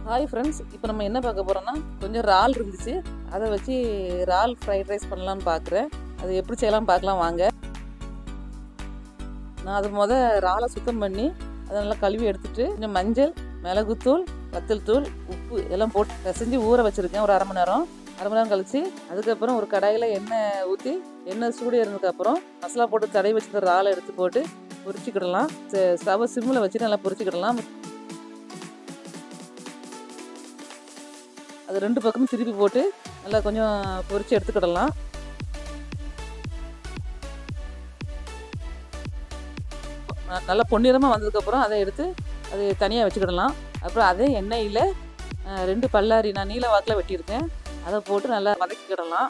Hi friends, இப்போ நம்ம என்ன பார்க்க போகிறோம்னா, கொஞ்சம் இறால் இருந்துச்சு. அதை வச்சு இறால் ஃப்ரைட் ரைஸ் பண்ணலான்னு பார்க்குறேன். அது எப்படி செய்யலாம் பார்க்கலாம் வாங்க. நான் அது இறாலை சுத்தம் பண்ணி அதை நல்லா கழுவி எடுத்துட்டு கொஞ்சம் மஞ்சள், மிளகுத்தூள், வத்தல் தூள், உப்பு எல்லாம் போட்டு பிசைஞ்சு ஊற வச்சுருக்கேன் ஒரு அரை மணி நேரம் கழிச்சு. அதுக்கப்புறம் ஒரு கடாயில் எண்ணெய் ஊற்றி எண்ணெய் சூடு ஏறினதுக்கப்புறம் மசாலா போட்டு தடவி வச்சுருக்க இறாலை எடுத்து போட்டு பொரிச்சிக்கிடலாம். ஸ்டவ் சிம்மில் வச்சுட்டு நல்லா பொரிச்சிக்கிடலாம். அது ரெண்டு பக்கமும் திருப்பி போட்டு நல்லா கொஞ்சம் பொரிச்சு எடுத்துக்கிடலாம். நல்லா பொன்னிறமாக வந்ததுக்கப்புறம் அதை எடுத்து அது தனியாக வச்சுக்கிடலாம். அப்புறம் அதே எண்ணெயில் 2 பல்லாரி நான் நீல வாக்கில் வெட்டியிருக்கேன், அதை போட்டு நல்லா வதக்கிக்கிடலாம்.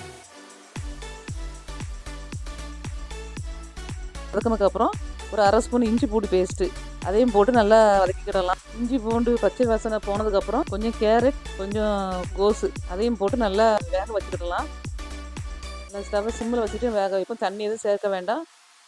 வதக்கினதுக்கப்புறம் ஒரு அரை ஸ்பூன் இஞ்சி பூண்டு பேஸ்ட்டு அதையும் போட்டு நல்லா வதக்கிக்கிடலாம். இஞ்சி பூண்டு பச்சை வாசனை போனதுக்கப்புறம் கொஞ்சம் கேரட், கொஞ்சம் கோஸு அதையும் போட்டு நல்லா வேக வச்சுக்கிடலாம். நல்லா ஸ்டவ்வை சிம்மில் வச்சுட்டு வேக வைப்போம். தண்ணி எதுவும் சேர்க்க வேண்டாம்.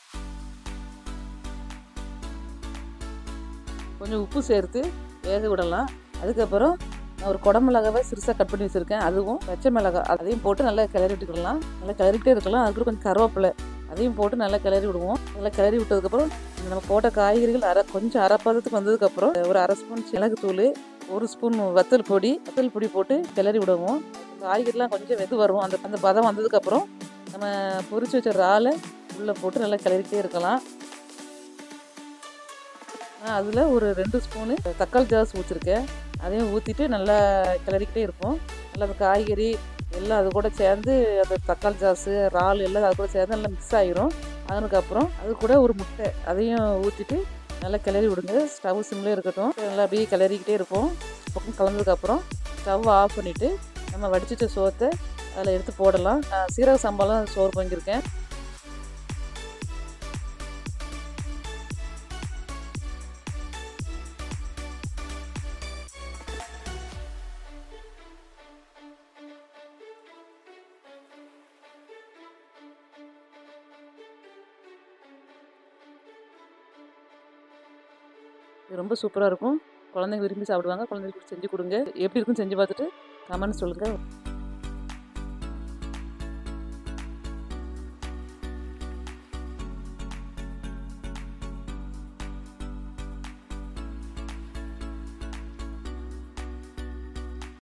கொஞ்சம் உப்பு சேர்த்து வேக விடலாம். அதுக்கப்புறம் நான் ஒரு குடமிளகாவை சிறுசாக கட் பண்ணி வச்சுருக்கேன், அதுவும் பச்சை மிளகாய் அதையும் போட்டு நல்லா கிளறி விட்டுக்கிடலாம். நல்லா கிளறிக்கிட்டே இருக்கலாம். அதுக்கு கொஞ்சம் கருவேப்பிலை அதையும் போட்டு நல்லா கிளறி விடுவோம். நல்லா கிளறி விட்டதுக்கப்புறம் நம்ம போட்ட காய்கறிகள் கொஞ்சம் அரைப்பதத்துக்கு வந்ததுக்கப்புறம் ஒரு அரை ஸ்பூன் மிளகுத்தூள், 1 ஸ்பூன் வத்தல் பொடி போட்டு கிளறி விடுவோம். காய்கறிலாம் கொஞ்சம் வெந்து வரும். அந்த பதம் வந்ததுக்கப்புறம் நம்ம பொரிச்சு வச்ச இறாலை உள்ளே போட்டு நல்லா கிளறிக்கிட்டே இருக்கலாம். அதில் ஒரு 2 ஸ்பூனு தக்காளி ஜாஸ் ஊற்றிருக்கேன், அதையும் ஊற்றிட்டு நல்லா கிளறிக்கிட்டே இருப்போம். நல்லா அந்த காய்கறி எல்லாம் அது கூட சேர்ந்து அந்த தக்காளி ஜாஸு இறால் எல்லாம் அது கூட சேர்ந்து நல்லா மிக்ஸ் ஆகிரும். அதுக்கப்புறம் அது கூட ஒரு முட்டை அதையும் ஊற்றிட்டு நல்லா கிளறி விடுங்க. ஸ்டவ் சிம்லேயே இருக்கட்டும். நல்லா அப்படியே கிளறிக்கிட்டே இருப்போம். பக்கம் கலந்ததுக்கப்புறம் ஸ்டவ் ஆஃப் பண்ணிவிட்டு நம்ம வடிச்சிட்ட சோத்தை அதில் எடுத்து போடலாம். சீரக சம்பாலாம் சோறு வாங்கியிருக்கேன். இது ரொம்ப சூப்பராக இருக்கும். குழந்தைங்க விரும்பி சாப்பிடுவாங்க. குழந்தைங்களுக்கு செஞ்சு கொடுங்க. எப்படி இருக்குன்னு செஞ்சு பார்த்துட்டு கமெண்ட் சொல்லுங்கள்.